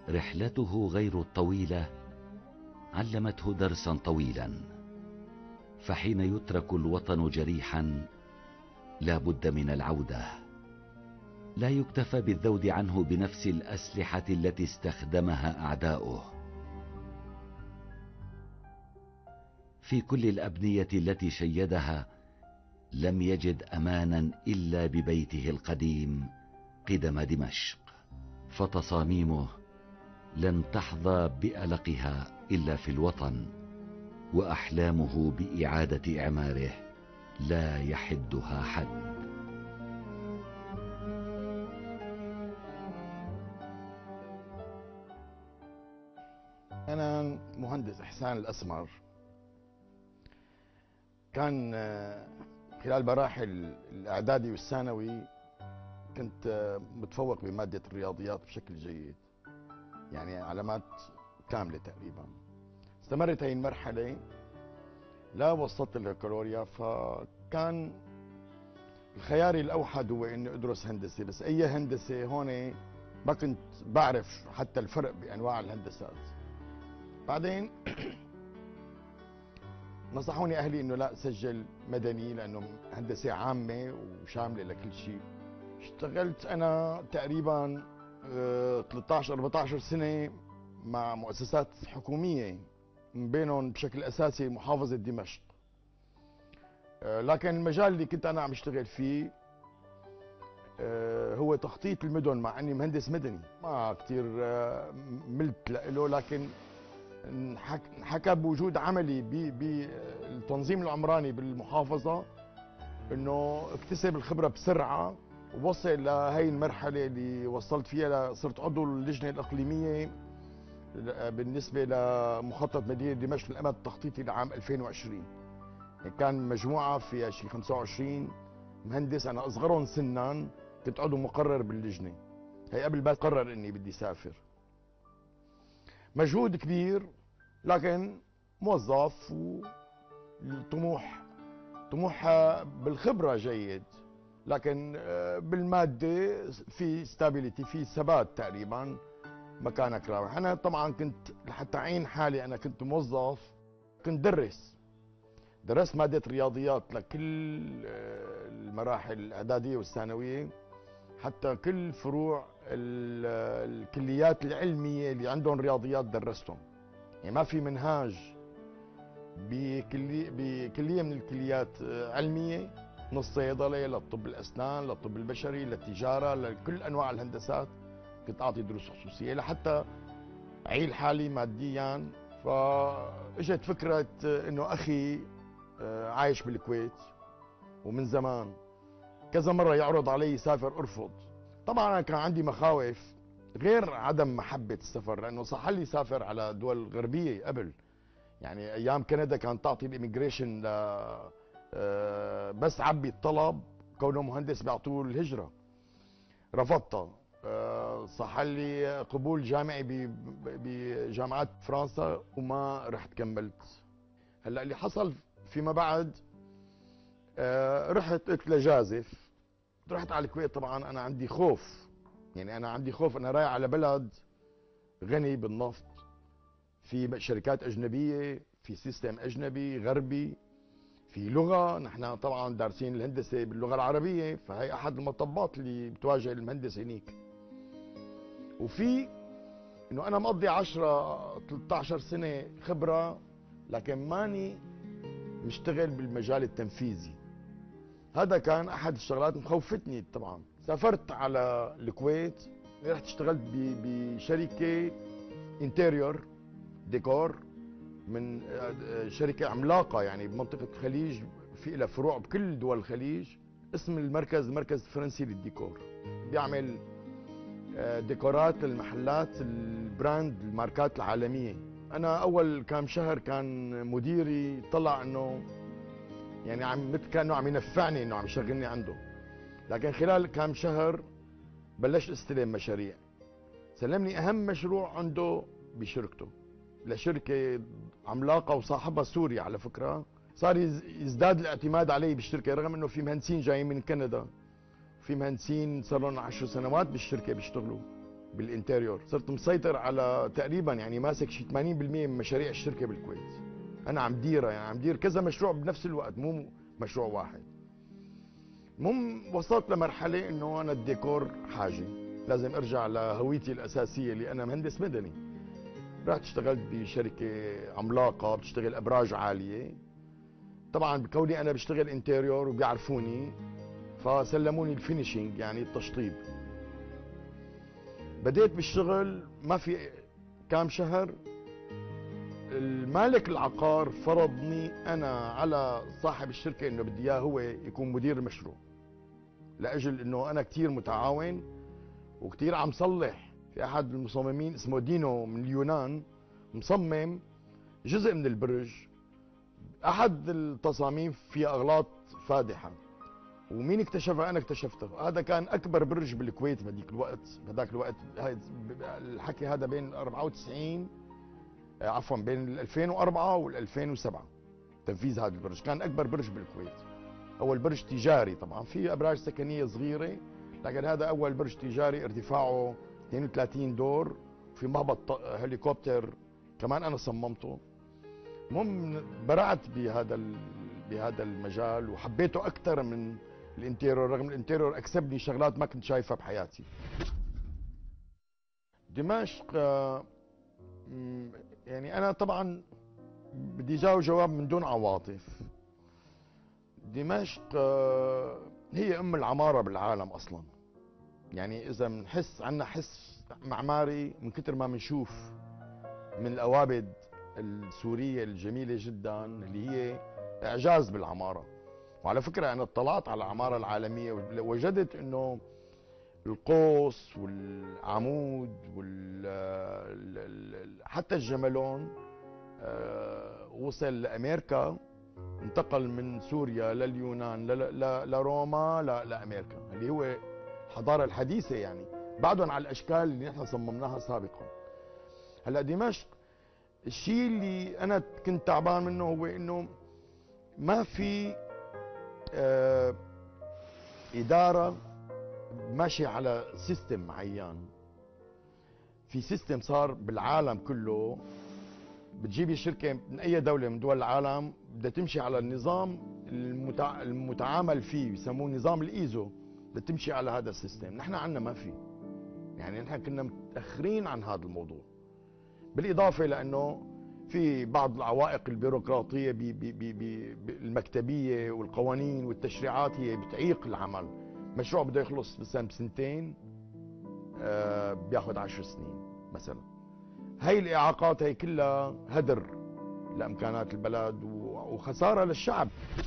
رحلته غير الطويلة علمته درسا طويلا، فحين يترك الوطن جريحا لا بد من العودة. لا يكتفى بالذود عنه بنفس الأسلحة التي استخدمها أعداؤه. في كل الأبنية التي شيدها لم يجد أمانا إلا ببيته القديم قدم دمشق، فتصاميمه لن تحظى بألقها إلا في الوطن، وأحلامه بإعادة إعماره لا يحدها حد. أنا مهندس إحسان الأسمر. كان خلال مراحل الإعدادي والثانوي كنت متفوق بمادة الرياضيات بشكل جيد، يعني علامات كاملة تقريبا. استمرت هي المرحلة لا وصلت للبكالوريا، فكان خياري الأوحد هو إني أدرس هندسة، بس أي هندسة هون ما كنت بعرف حتى الفرق بأنواع الهندسات. بعدين نصحوني أهلي إنه لا سجل مدني لأنه هندسة عامة وشاملة لكل شيء. اشتغلت أنا تقريبا 13-14 سنة مع مؤسسات حكومية، من بينهم بشكل أساسي محافظة دمشق. لكن المجال اللي كنت أنا عم اشتغل فيه هو تخطيط المدن، مع أني مهندس مدني ما كتير ملت له، لكن انحكى بوجود عملي بالتنظيم العمراني بالمحافظة انه اكتسب الخبرة بسرعة ووصل لهي المرحلة اللي وصلت فيها. صرت عضو اللجنة الإقليمية بالنسبة لمخطط مدينة دمشق للأمد التخطيطي لعام 2020. يعني كان مجموعة فيها شي 25 مهندس، أنا أصغرهم سنا، كنت عضو مقرر باللجنة هي قبل ما قرر إني بدي سافر. مجهود كبير، لكن موظف، والطموح بالخبرة جيد، لكن بالمادة في ستابيليتي، في ثبات تقريبا، مكانك رابح. أنا طبعا كنت لحتى أعين حالي أنا كنت موظف، كنت درست مادة رياضيات لكل المراحل الإعدادية والثانوية، حتى كل فروع الكليات العلمية اللي عندهم رياضيات درستهم. يعني ما في منهاج بكلية من الكليات علمية، من الصيدلة للطب الأسنان للطب البشري للتجارة لكل أنواع الهندسات، كنت أعطي دروس خصوصية لحتى أعيل حالي ماديا. فاجت فكرة إنه أخي عايش بالكويت ومن زمان كذا مرة يعرض علي سافر أرفض. طبعا أنا كان عندي مخاوف غير عدم محبة السفر، لأنه صح لي سافر على دول غربية قبل، يعني أيام كندا كانت تعطي الإميجريشن بس عبي الطلب، كونه مهندس بيعطوه الهجرة، رفضتها. صح لي قبول جامعي بجامعات فرنسا وما رحت كملت. هلا اللي حصل فيما بعد رحت قلت لجازف، رحت على الكويت. طبعا انا عندي خوف، يعني انا عندي خوف، انا رايح على بلد غني بالنفط، في شركات اجنبيه، في سيستم اجنبي غربي، في لغه، نحن طبعا دارسين الهندسه باللغه العربيه، فهي احد المطبات اللي بتواجه المهندس هنيك. وفي انه انا مقضي 10-13 سنه خبره، لكن ماني مشتغل بالمجال التنفيذي. هذا كان احد الشغلات مخوفتني. طبعا سافرت على الكويت، رحت اشتغلت بشركه انتيريور ديكور، من شركه عملاقه يعني بمنطقه الخليج، في لها فروع بكل دول الخليج. اسم المركز المركز الفرنسي للديكور، بيعمل ديكورات للمحلات البراند الماركات العالميه. انا اول كام شهر كان مديري طلع انه يعني عم مثل كانه عم ينفعني انه عم يشغلني عنده، لكن خلال كام شهر بلشت استلم مشاريع. سلمني اهم مشروع عنده بشركته لشركه عملاقه وصاحبها سوري على فكره. صار يزداد الاعتماد علي بالشركه، رغم انه في مهندسين جايين من كندا، في مهندسين صار لهم 10 سنوات بالشركه بيشتغلوا، بالانتيريور، صرت مسيطر على تقريبا يعني ماسك شي 80% من مشاريع الشركه بالكويت. انا عم ديرها، يعني عم دير كذا مشروع بنفس الوقت، مو مشروع واحد. المهم وصلت لمرحله انه انا الديكور حاجه، لازم ارجع لهويتي الاساسيه اللي انا مهندس مدني. رحت اشتغلت بشركه عملاقه بتشتغل ابراج عاليه. طبعا بكوني انا بشتغل انتيريور وبيعرفوني، فسلموني الفينيشينج يعني التشطيب. بديت بالشغل ما في كام شهر المالك العقار فرضني انا على صاحب الشركه انه بدي اياه هو يكون مدير المشروع، لاجل انه انا كثير متعاون وكثير عم صلح. في احد المصممين اسمه دينو من اليونان مصمم جزء من البرج، احد التصاميم فيها اغلاط فادحه، ومين اكتشفها؟ انا اكتشفتها. هذا كان اكبر برج بالكويت بهذيك الوقت، بهذاك الوقت الحكي هذا بين 94 عفوا بين 2004 وال 2007. تنفيذ هذا البرج كان اكبر برج بالكويت، اول برج تجاري. طبعا في ابراج سكنيه صغيره، لكن هذا اول برج تجاري ارتفاعه 32 دور، في مهبط هليكوبتر كمان انا صممته. المهم برعت بهذا المجال وحبيته اكثر من الانتيريور، رغم الانتيريور اكسبني شغلات ما كنت شايفها بحياتي. دمشق يعني انا طبعا بدي جاوب جواب من دون عواطف. دمشق هي ام العماره بالعالم اصلا. يعني اذا بنحس عندنا حس معماري من كثر ما بنشوف من الاوابد السوريه الجميله جدا اللي هي اعجاز بالعماره. وعلى فكره انا اطلعت على العماره العالميه وجدت انه القوس والعمود حتى الجملون وصل لامريكا، انتقل من سوريا لليونان لروما لامريكا، اللي هو الحضاره الحديثه يعني بعدهم على الاشكال اللي نحن صممناها سابقا. هلا دمشق الشيء اللي انا كنت تعبان منه هو انه ما في اداره ماشي على سيستم معين. في سيستم صار بالعالم كله، بتجيبي شركه من اي دوله من دول العالم بدها تمشي على النظام المتعامل فيه، بسموه نظام الايزو، بدها تمشي على هذا السيستم. نحن عندنا ما في، يعني نحن كنا متاخرين عن هذا الموضوع. بالاضافه لانه في بعض العوائق البيروقراطيه المكتبيه والقوانين والتشريعات هي بتعيق العمل. مشروع بده يخلص مثلا بسنتين بياخذ 10 سنين مثلا. هاي الاعاقات هي كلها هدر لامكانات البلد وخساره للشعب.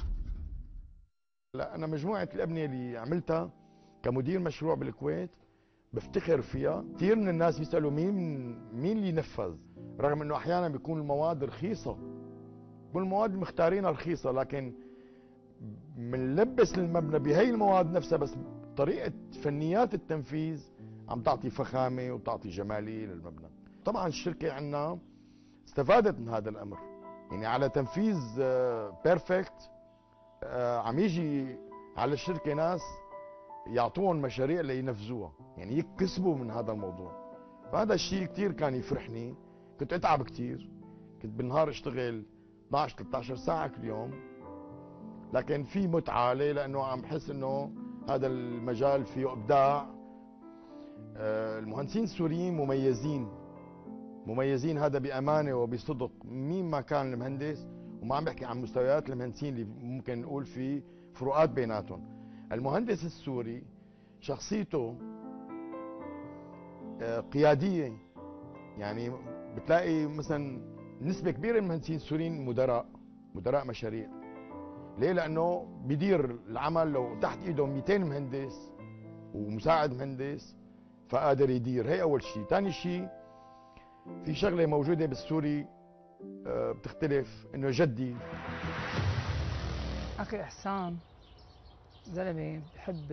لا انا مجموعه الابنيه اللي عملتها كمدير مشروع بالكويت بفتخر فيها. كثير من الناس بيسالوا مين اللي نفذ، رغم انه احيانا بيكون المواد رخيصه، بيكون المواد مختارينها رخيصه، لكن بنلبس المبنى بهي المواد نفسها، بس طريقه فنيات التنفيذ عم تعطي فخامه وتعطي جماليه للمبنى. طبعا الشركه عندنا استفادت من هذا الامر، يعني على تنفيذ بيرفكت عم يجي على الشركه ناس يعطوهم مشاريع لينفذوها، يعني يكسبوا من هذا الموضوع. فهذا الشيء كثير كان يفرحني. كنت اتعب كثير، كنت بالنهار اشتغل 12 13 ساعه كل يوم، لكن في متعه. ليه؟ لانه عم بحس انه هذا المجال فيه ابداع. المهندسين السوريين مميزين هذا بامانه وبصدق. مين ما كان المهندس، وما عم بحكي عن مستويات المهندسين اللي ممكن نقول في فروقات بيناتهم. المهندس السوري شخصيته قياديه، يعني بتلاقي مثلا نسبه كبيره من المهندسين السوريين مدراء مشاريع. ليه؟ لانه بيدير العمل لو تحت ايده 200 مهندس ومساعد مهندس فقادر يدير. هي اول شيء. ثاني شيء في شغله موجوده بالسوري بتختلف، انه جدي. اخي احسان زلمه بحب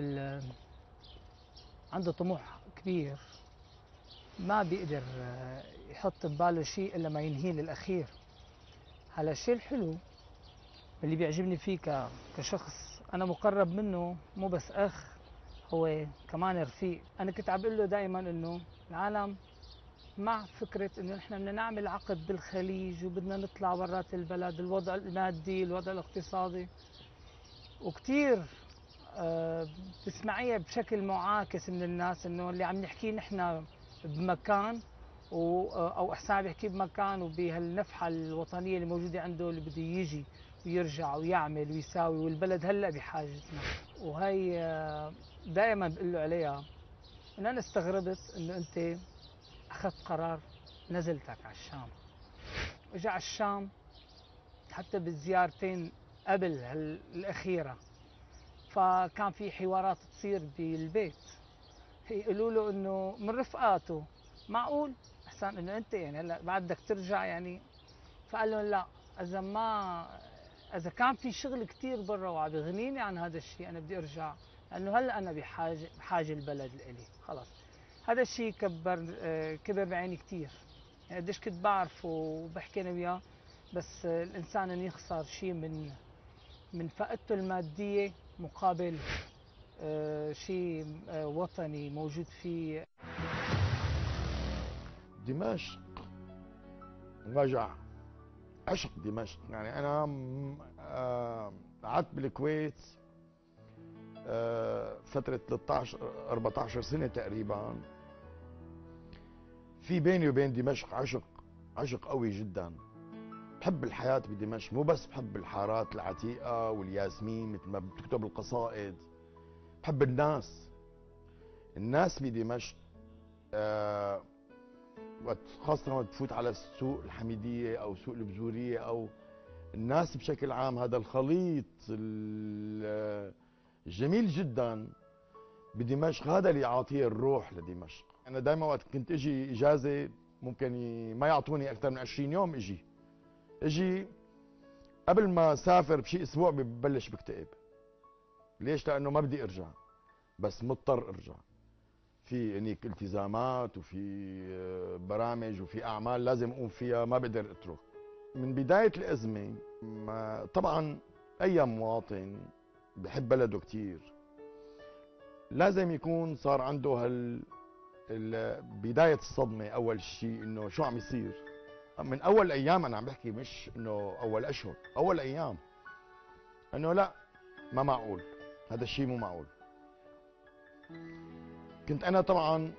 عنده طموح كبير، ما بيقدر يحط بباله شيء الا ما ينهيه للاخير. هلا الشيء الحلو اللي بيعجبني فيه كشخص، انا مقرب منه مو بس اخ، هو كمان رفيق. أنا كنت عم بقول له دائما إنه العالم مع فكرة إنه نحن بدنا نعمل عقد بالخليج وبدنا نطلع برات البلد، الوضع المادي، الوضع الاقتصادي، وكثير بتسمعيها بشكل معاكس من الناس إنه اللي عم نحكيه نحن بمكان أو أحسن عم يحكيه بمكان وبهالنفحة الوطنية اللي موجودة عنده اللي بده يجي ويرجع ويعمل ويساوي، والبلد هلا بحاجتنا. وهي دائما بقول له عليها إنه أنا استغربت إنه أنت أخذت قرار نزلتك على الشام، اجى على الشام حتى بالزيارتين قبل الأخيرة، فكان في حوارات تصير بالبيت، يقولوا له إنه من رفقاته معقول أحسن إنه أنت يعني هلا بعد بدك ترجع يعني، فقال لهم لا، إذا كان في شغل كثير برا وعم يغنيني عن هذا الشيء أنا بدي أرجع، لأنه هلا أنا بحاجة البلد لإلي خلص. هذا الشيء كبر بعيني كثير، يعني قديش كنت بعرفه وبحكي انا وياه، بس الانسان انه يخسر شيء من فائدته الماديه مقابل شيء وطني موجود فيه. دمشق وجع، عشق دمشق. يعني انا قعدت بالكويت فترة 14 سنة تقريبا. في بيني وبين دمشق عشق قوي جدا. بحب الحياة بدمشق، مو بس بحب الحارات العتيقة والياسمين مثل ما بتكتب القصائد، بحب الناس بدمشق. خاصة لما تفوت على سوق الحميدية أو سوق البزورية أو الناس بشكل عام، هذا الخليط جميل جدا بدمشق، هذا اللي يعطيه الروح لدمشق. انا دائما وقت كنت اجي اجازه ممكن ما يعطوني اكثر من 20 يوم، اجي قبل ما اسافر بشي اسبوع ببلش بكتئب. ليش؟ لانه ما بدي ارجع، بس مضطر ارجع. في هنيك التزامات وفي برامج وفي اعمال لازم اقوم فيها، ما بقدر اترك. من بدايه الازمه طبعا اي مواطن بحب بلده كثير لازم يكون صار عنده بداية الصدمة. أول شيء إنه شو عم يصير من أول أيام. أنا عم بحكي مش إنه أول أشهر، أول أيام، إنه لا، ما معقول، هذا الشيء مو معقول. كنت أنا طبعا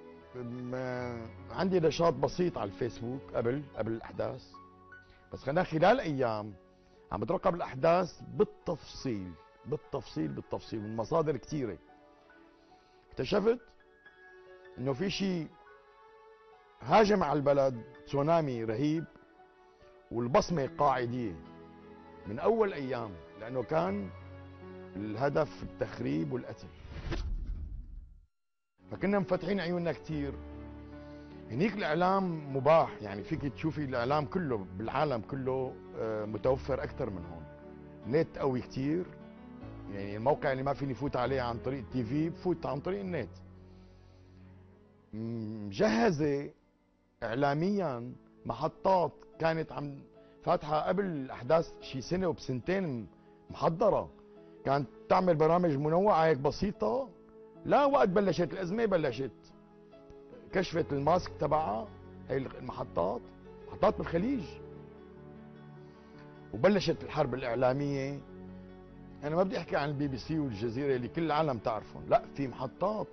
عندي نشاط بسيط على الفيسبوك قبل الأحداث، بس خلال أيام عم بترقب الأحداث بالتفصيل من مصادر كثيرة. اكتشفت انه في شيء هاجم على البلد، تسونامي رهيب، والبصمه قاعديه من اول ايام، لانه كان الهدف التخريب والقتل. فكنا مفتحين عيوننا كثير. هنيك الاعلام مباح، يعني فيك تشوفي الاعلام كله بالعالم كله متوفر اكثر من هون. نت قوي كثير، يعني الموقع اللي ما فيني فوت عليه عن طريق التي في بفوت عن طريق النت. مجهزه اعلاميا محطات كانت عم فاتحه قبل الاحداث شي سنه وبسنتين، محضره، كانت تعمل برامج منوعه هيك بسيطه. لا وقت بلشت الازمه بلشت كشفت الماسك تبعها، هي المحطات بالخليج، وبلشت الحرب الاعلاميه. انا ما بدي احكي عن البي بي سي والجزيره اللي كل العالم تعرفهم، لا، في محطات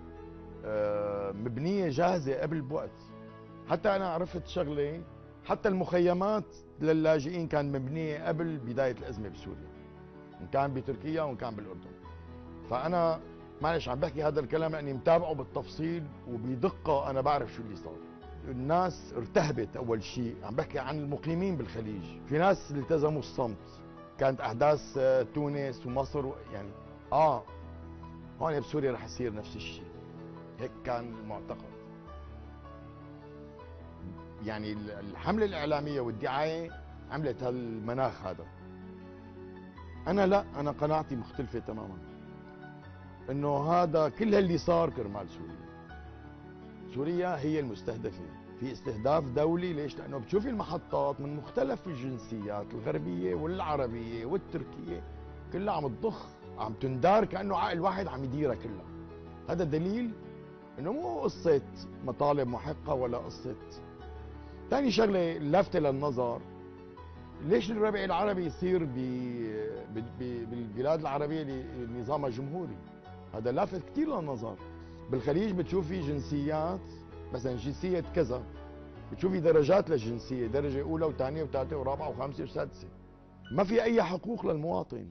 مبنيه جاهزه قبل بوقت. حتى انا عرفت شغله، حتى المخيمات للاجئين كان مبنيه قبل بدايه الازمه بسوريا، ان كان بتركيا وان كان بالاردن. فانا معلش عم بحكي هذا الكلام لاني متابعه بالتفصيل وبدقه، انا بعرف شو اللي صار. الناس ارتهبت. اول شيء عم بحكي عن المقيمين بالخليج، في ناس التزموا الصمت. كانت احداث تونس ومصر يعني هون بسوريا رح يصير نفس الشيء، هيك كان المعتقد. يعني الحملة الإعلامية والدعاية عملت هالمناخ هذا. أنا لا، أنا قناعتي مختلفة تماما، إنه هذا كل اللي صار كرمال سوريا هي المستهدفة. في استهداف دولي. ليش؟ لأنه بتشوفي المحطات من مختلف الجنسيات، الغربية والعربية والتركية، كلها عم تضخ عم تندار كانه عقل واحد عم يديرها كلها. هذا دليل انه مو قصه مطالب محقه ولا قصه. ثاني شغله لافتة للنظر، ليش الربع العربي يصير بالبلاد العربيه نظامها جمهوري؟ هذا لافت كثير للنظر. بالخليج بتشوفي جنسيات، مثلا جنسيه كذا، بتشوفي درجات للجنسيه، درجه اولى وثانيه وثالثه ورابعه وخامسه وسادسه. ما في اي حقوق للمواطن.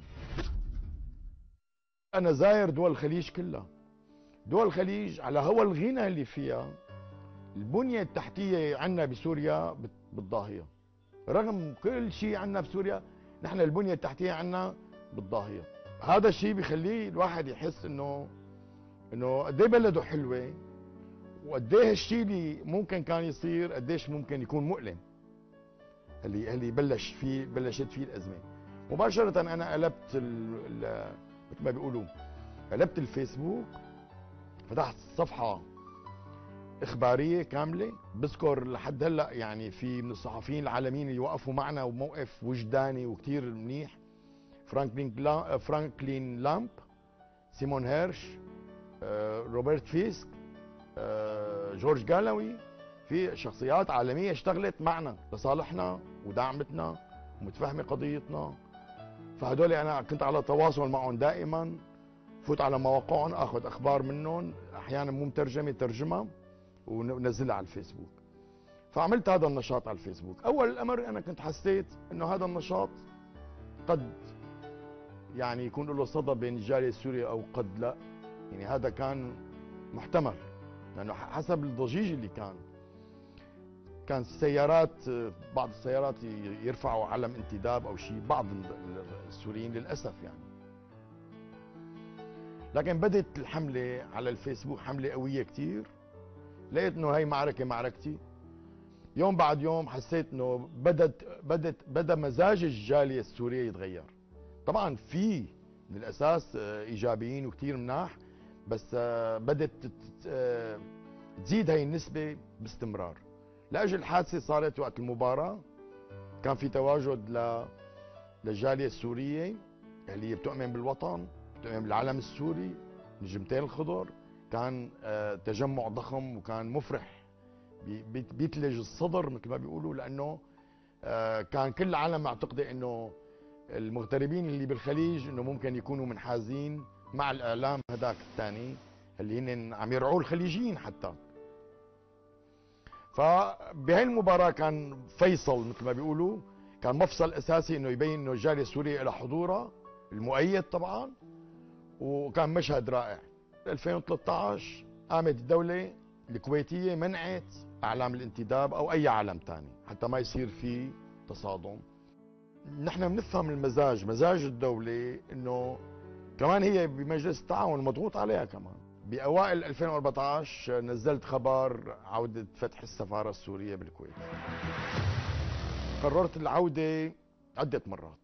انا زاير دول الخليج كلها. دول الخليج على هوى الغنى اللي فيها، البنيه التحتيه عندنا بسوريا بالضاهيه. رغم كل شيء عندنا بسوريا، نحن البنيه التحتيه عندنا بالضاهيه. هذا الشيء بيخليه الواحد يحس انه قد ايه بلده حلوه، وقد ايه هالشيء اللي ممكن كان يصير قديش ممكن يكون مؤلم. اللي بلشت فيه الازمه. مباشره انا قلبت مثل ما بيقولوا قلبت الفيسبوك، فتحت صفحه اخباريه كامله بذكر لحد هلا يعني في من الصحفيين العالميين اللي وقفوا معنا وموقف وجداني وكثير منيح: فرانكلين لامب، سيمون هيرش، روبرت فيسك، جورج جالوي. في شخصيات عالميه اشتغلت معنا لصالحنا ودعمتنا ومتفهمه قضيتنا. فهدول انا كنت على تواصل معهم دائما، فوت على مواقعهم اخذ اخبار منهم، احيانا مو مترجمه ترجمه ونزلها على الفيسبوك. فعملت هذا النشاط على الفيسبوك. اول الامر انا كنت حسيت انه هذا النشاط قد يعني يكون له صدى بين الجاليه السوريه او قد لا. يعني هذا كان محتمل، لانه حسب الضجيج اللي كان السيارات، بعض السيارات يرفعوا علم انتداب او شيء، بعض السوريين للاسف يعني. لكن بدت الحمله على الفيسبوك حمله قويه كثير. لقيت انه هي معركتي. يوم بعد يوم حسيت انه بدا مزاج الجاليه السوريه يتغير. طبعا في من الاساس ايجابيين وكثير مناح، بس بدت تزيد هي النسبه باستمرار. لاجل حادثه صارت وقت المباراه، كان في تواجد للجاليه السوريه اللي بتؤمن بالوطن، بتؤمن بالعلم السوري، النجمتين الخضر. كان تجمع ضخم وكان مفرح، بيتلج الصدر مثل ما بيقولوا، لانه كان كل العالم معتقده انه المغتربين اللي بالخليج انه ممكن يكونوا منحازين مع الاعلام هذاك الثاني اللي هن عم يرعوه الخليجيين حتى. فبهي المباراه كان فيصل مثل ما بيقولوا، كان مفصل اساسي انه يبين انه الجاليه السوريه لها حضورها المؤيد طبعا، وكان مشهد رائع. 2013 قامت الدوله الكويتيه منعت اعلام الانتداب او اي علم ثاني حتى ما يصير في تصادم. نحن بنفهم مزاج الدوله، انه كمان هي بمجلس التعاون مضغوط عليها كمان. باوائل 2014 نزلت خبر عوده فتح السفاره السوريه بالكويت. قررت العوده عده مرات.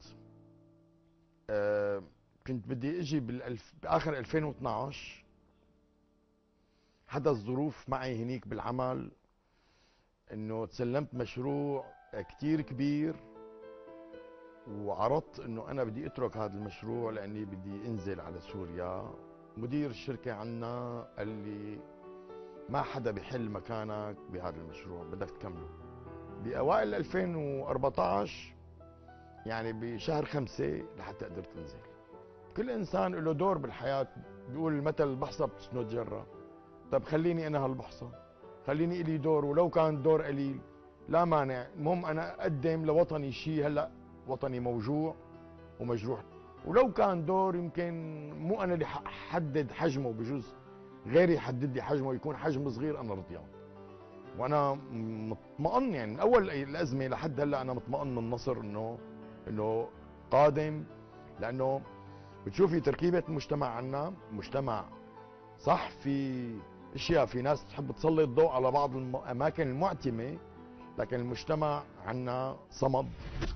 كنت بدي اجي باخر 2012، حدث ظروف معي هنيك بالعمل انه تسلمت مشروع كتير كبير، وعرضت انه انا بدي اترك هذا المشروع لاني بدي انزل على سوريا. مدير الشركه عنا قال لي ما حدا بيحل مكانك بهذا المشروع، بدك تكمله. باوائل 2014 يعني بشهر 5 لحتى قدرت انزل. كل انسان له دور بالحياه، بيقول المثل البحصه بتسند جره. طب خليني انا هالبحصه، خليني الي دور ولو كان دور قليل لا مانع، المهم انا اقدم لوطني شيء. هلا وطني موجوع ومجروح، ولو كان دور يمكن مو انا اللي حدد حجمه، بجوز غيري يحدد لي حجمه، يكون حجم صغير انا رضيان. وانا مطمئن يعني من اول الازمه لحد هلا انا مطمئن من النصر انه قادم. لانه بتشوفي تركيبه المجتمع عنا مجتمع صح، في اشياء، في ناس تحب تسلط الضوء على بعض الاماكن المعتمه، لكن المجتمع عنا صمد.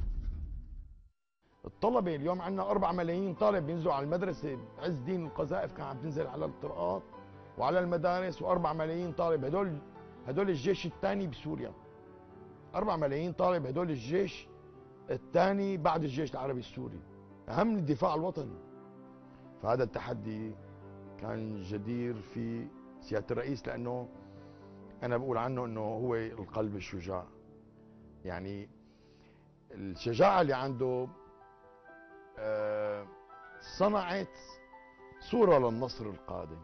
الطلبه اليوم عنا 4 ملايين طالب بينزلوا على المدرسه. عز الدين القذائف كان عم تنزل على الطرقات وعلى المدارس، و4 ملايين طالب. هدول الجيش الثاني بسوريا. 4 ملايين طالب، هدول الجيش الثاني بعد الجيش العربي السوري، اهم من الدفاع الوطني. فهذا التحدي كان جدير في سيادة الرئيس، لأنه أنا بقول عنه أنه هو القلب الشجاع. يعني الشجاعة اللي عنده صنعت صورة للنصر القادم.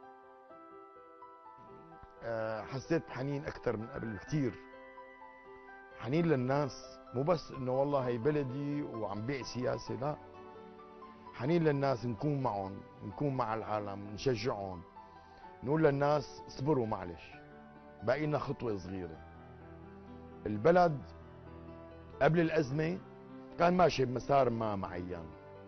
حسيت بحنين أكثر من قبل كثير، حنين للناس، مو بس إنه والله هي بلدي وعم بيع سياسة، لا، حنين للناس، نكون معهم، نكون مع العالم، نشجعهم، نقول للناس اصبروا معلش، باقي لنا خطوة صغيرة. البلد قبل الأزمة كان ماشي بمسار ما معين،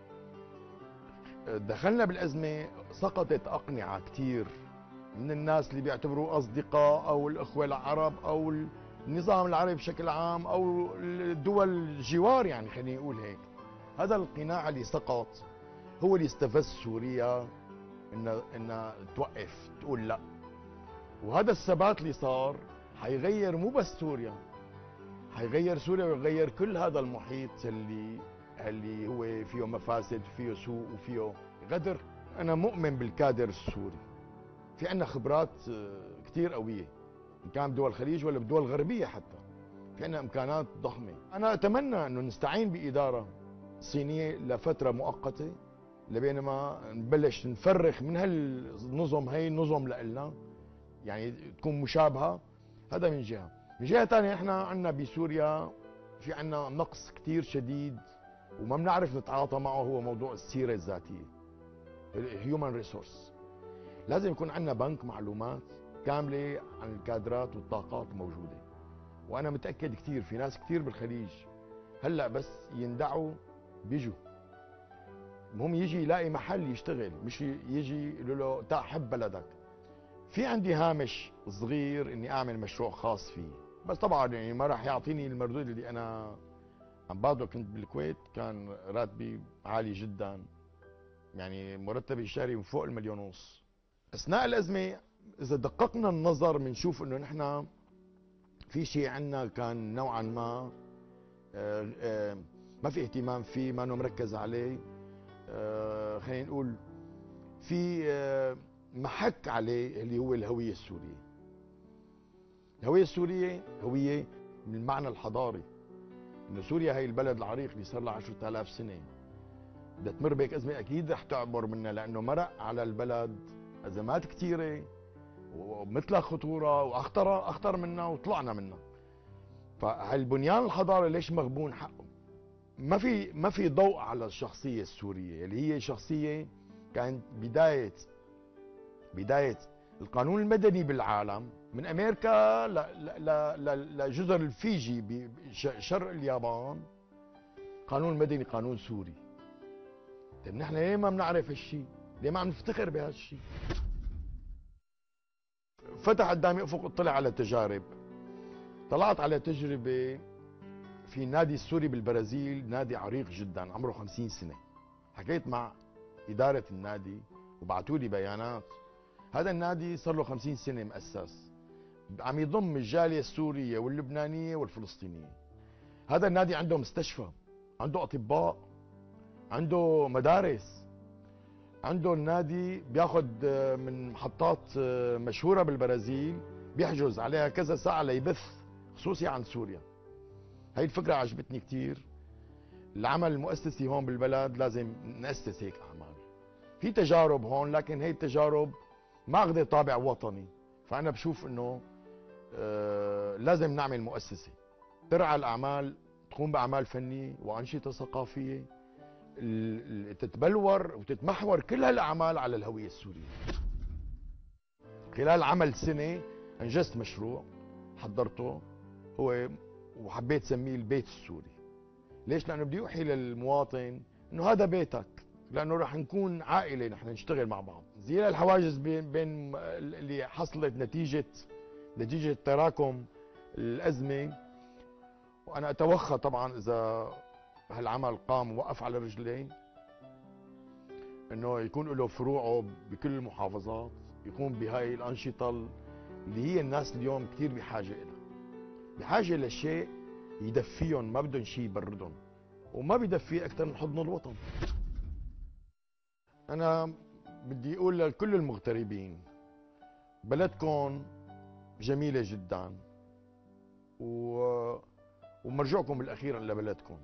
دخلنا بالأزمة سقطت أقنعة كتير من الناس اللي بيعتبروا أصدقاء أو الأخوة العرب أو النظام العربي بشكل عام أو الدول الجوار، يعني خليني أقول هيك. هذا القناع اللي سقط هو اللي استفز سوريا إنها توقف، تقول لا. وهذا الثبات اللي صار حيغير مو بس سوريا، حيغير سوريا ويغير كل هذا المحيط اللي هو فيه مفاسد وفيه سوء وفيه غدر. أنا مؤمن بالكادر السوري، في عندنا خبرات كثير قوية، إن كان بدول الخليج ولا بدول غربية حتى، في عندنا إمكانات ضخمة. أنا أتمنى أنه نستعين بإدارة صينية لفترة مؤقتة لبينما نبلش نفرخ من هالنظم، هي النظم لنا يعني تكون مشابهة. هذا من جهة. من جهة ثانية احنا عندنا بسوريا في عندنا نقص كثير شديد وما بنعرف نتعاطى معه، هو موضوع السيرة الذاتية، الهيومن ريسورس. لازم يكون عندنا بنك معلومات كاملة عن الكادرات والطاقات الموجودة. وأنا متأكد كثير في ناس كثير بالخليج هلأ بس يندعوا بيجوا، المهم يجي يلاقي محل يشتغل، مش يجي يقولوا له تعال حب بلدك. في عندي هامش صغير اني اعمل مشروع خاص فيه، بس طبعا يعني ما راح يعطيني المردود اللي انا عم باخده. كنت بالكويت كان راتبي عالي جدا، يعني مرتبي الشهري من فوق 1.5 مليون. اثناء الازمه اذا دققنا النظر بنشوف انه نحن في شيء عندنا كان نوعا ما ما في اهتمام فيه، ما انه مركز عليه. خلينا نقول في محك عليه اللي هو الهوية السورية. الهوية السورية هوية من المعنى الحضاري، إنه سوريا هي البلد العريق اللي صار لها 10,000 سنة، بدها تمر بهيك أزمة أكيد رح تعبر منها، لأنه مرق على البلد أزمات كثيرة ومثلها خطورة وأخطر منها وطلعنا منها. فهالبنيان الحضاري ليش مغبون حقه؟ ما في ضوء على الشخصية السورية اللي هي شخصية كانت بداية القانون المدني بالعالم، من أمريكا لجزر الفيجي بشرق اليابان. قانون المدني قانون سوري. طيب نحن ليه ما بنعرف هالشيء؟ ليه ما عم نفتخر بهالشيء؟ فتح قدامي افق، اطلع على تجارب. طلعت على تجربة في النادي السوري بالبرازيل، نادي عريق جدا عمره 50 سنة. حكيت مع إدارة النادي وبعثوا لي بيانات. هذا النادي صار له 50 سنة مؤسس، عم يضم الجالية السورية واللبنانية والفلسطينية. هذا النادي عنده مستشفى، عنده أطباء، عنده مدارس، عنده النادي بياخذ من محطات مشهورة بالبرازيل بيحجز عليها كذا ساعة ليبث خصوصي عن سوريا. هاي الفكرة عجبتني كتير. العمل المؤسسي هون بالبلد لازم نأسس هيك أعمال. في تجارب هون، لكن هي التجارب ما أخذ طابع وطني. فأنا بشوف إنه لازم نعمل مؤسسة ترعى الأعمال، تقوم بأعمال فنية وأنشطة ثقافية، تتبلور وتتمحور كل هالأعمال على الهوية السورية. خلال عمل سنة أنجزت مشروع حضرته هو وحبيت سميه البيت السوري. ليش؟ لأنه بدي أوحي للمواطن إنه هذا بيتك، لأنه رح نكون عائلة، نحن نشتغل مع بعض. زي الحواجز بين اللي حصلت نتيجة تراكم الأزمة. وأنا أتوخى طبعا إذا هالعمل قام ووقف على رجلين، إنه يكون له فروعه بكل المحافظات، يقوم بهاي الأنشطة اللي هي الناس اليوم كثير بحاجة إلها، بحاجة لشيء يدفيهم، ما بدهم شيء يبردهم، وما بيدفي أكثر من حضن الوطن. انا بدي اقول لكل المغتربين بلدكم جميله جدا ومرجعكم بالاخير لبلدكم.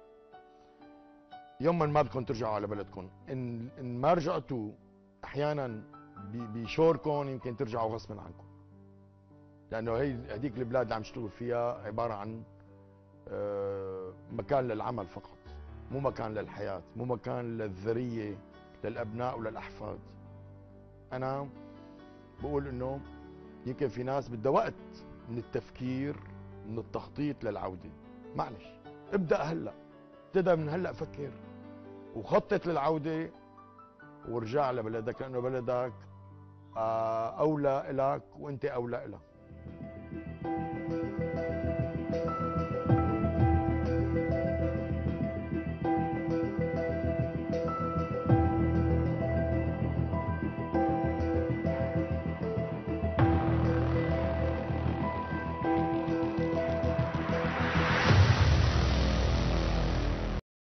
يوما ما بدكم ترجعوا على بلدكم، ان ما رجعتوا احيانا بشوركم يمكن ترجعوا غصبا عنكم، لانه هي هذيك البلاد اللي عم تشتغلوا فيها عباره عن مكان للعمل فقط، مو مكان للحياه، مو مكان للذريه للابناء وللاحفاد. انا بقول انه يمكن في ناس بدها وقت من التفكير، من التخطيط للعوده. معلش ابدا هلا، ابتدى من هلا فكر وخطط للعوده وارجع لبلدك، لانه بلدك اولى لك وانت اولى لها.